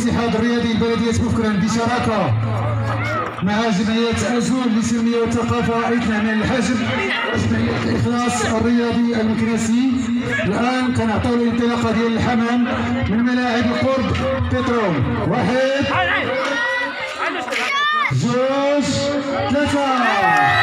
الاتحاد الرياضي بلدية بوفكران بشراكة مع جمعية أزول للتنمية والثقافة إثناء من الحجم وجمعية الإخلاص الرياضي المكنسي. الآن كنعطيو الانطلاقة ديال الحمام من ملاعب القرب بترول. 1 2 3